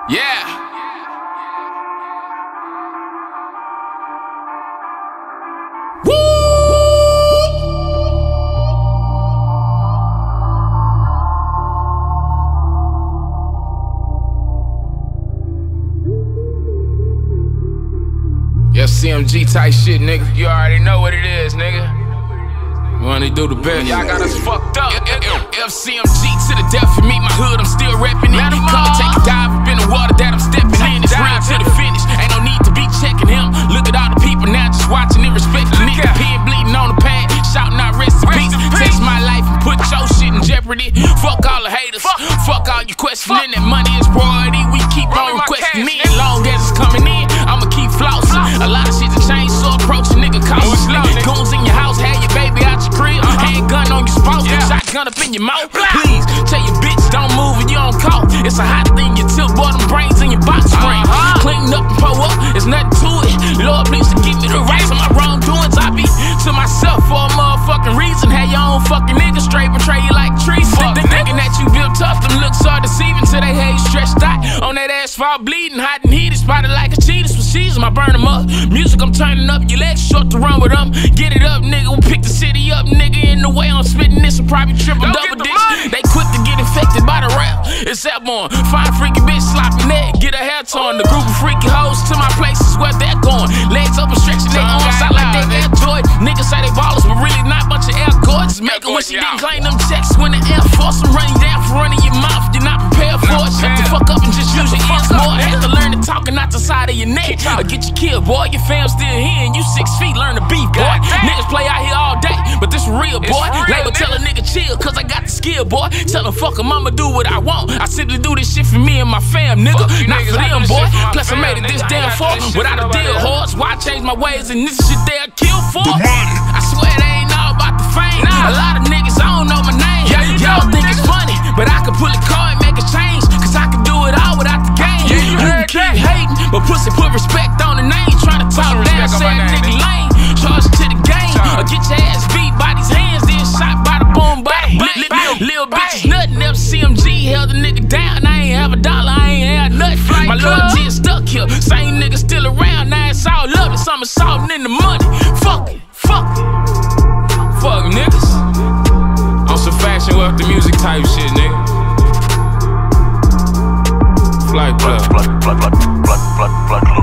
Yeah. Woo! FCMG type shit, nigga. You already know what it is, nigga. Wanna do the best. Y'all got us fucked up. FCMG to the death and meet my hood, I'm still reppin' it. Come and take a dive up in the water that I'm stepping in. It's real to the finish. Ain't no need to be checking him. Look at all the people now just watching it, respecting it. The pen bleeding on the pad, shouting out rest in peace. Text my life and put your shit in jeopardy. Fuck all the haters. Fuck all you questioning. That money is priority. We keep on requesting it. Long as it's coming in, I'ma keep flossing. A lot of shit to change, so approach a nigga cautiously. Goons in your house, have your baby out your crib. Handgun on your spouse, shotgun up in your mouth. Please, tell your bitch don't move when you on call. It's a hot thing, you tilt boy, them brains in your box spring. Clean up and pull up, it's nothing to it. Lord, please forgive me the rights of my wrongdoings. I be to myself for a motherfucking reason. Have your own fucking nigga straight betray you like trees. Thinking that you built tough, them looks are deceiving till they hate stretched out. On that asphalt bleeding, hot and heated, spotted like a cheetah. For season, I burn them up. Music, I'm turning up, your legs short to run with them. Get it up, nigga, we'll pick the city up, nigga. In the way I'm spitting this, will probably triple double dicks. They quick to get infected by the rap. It's airborne. Fine freaky bitch, sloppy neck, get her hair torn. The group of freaky hoes to my place is where they're going. Legs up and stretching their arms out like they Air Jordan. Niggas say they ballers, but really not bunch of Air Gorgeous. Make her when she didn't claim them checks. When the Air Force them running down for running your mouth, you're not prepared for it. Shut the fuck up and just use your ears more. Have to learn to talk and not the side of your neck. Or get you killed, boy. Your fam still here and you 6 feet. Learn to beef, boy. Niggas play out here all day, but this real, boy. Label tell a nigga chill, cause I got the skill, boy. Tell him fuck him, I'ma do what I want. I simply do this shit for me and my fam, nigga. Not for them, boy. Plus I made it this damn far without a deal, horse. Why I change my ways and this shit they'll kill for? I swear they ain't all about the fame. A lot of niggas, I don't know my name. Y'all think it's funny, but I can pull a car and make a change. Cause I can do it all without the game. You can keep hating, but pussy put respect on the name. Trying to talk down, say a nigga lame. Charge to the game, or get your ass beat by these hands, then shot by the boom body. Lil bitch is nothing, FCMG held a nigga down. I ain't have a dollar, I ain't had nothing. My loyalty is stuck here, same nigga still around. Now it's all love, it's I'm assaulting in the money. Fuck it, fuck it. Fuck niggas. On some fashion wealth, the music type shit, nigga. Flight club.